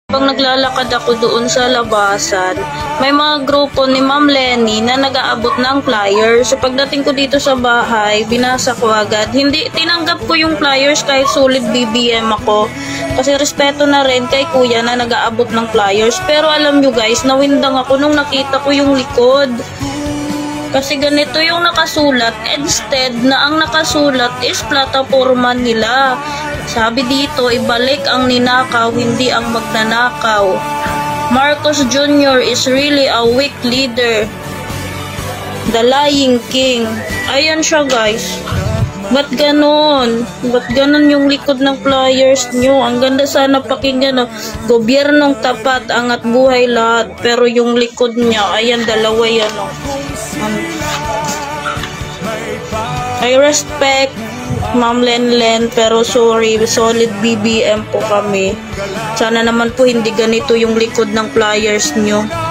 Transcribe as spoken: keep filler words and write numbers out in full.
Pag naglalakad ako doon sa labasan, may mga grupo ni Ma'am Lenny na nag-aabot ng flyers. So pagdating ko dito sa bahay, binasa ko agad. Hindi, tinanggap ko yung flyers kahit sulit B B M ako. Kasi respeto na rin kay kuya na nag-aabot ng flyers. Pero alam nyo guys, nawindang ako nung nakita ko yung likod. Kasi ganito yung nakasulat. Instead na ang nakasulat is plataforma nila. Sabi dito, ibalik ang ninakaw, hindi ang magnanakaw. Marcos Junior is really a weak leader. The lying king. Ayan siya guys. Ba't ganon? Ba't ganon yung likod ng flyers nyo? Ang ganda sana pakinggan, no? Gobyernong tapat, angat buhay lahat. Pero yung likod niya, ayan, dalawa yan, no? Um, I respect Ma'am Lenlen, pero sorry, solid B B M po kami. Sana naman po hindi ganito yung likod ng flyers nyo.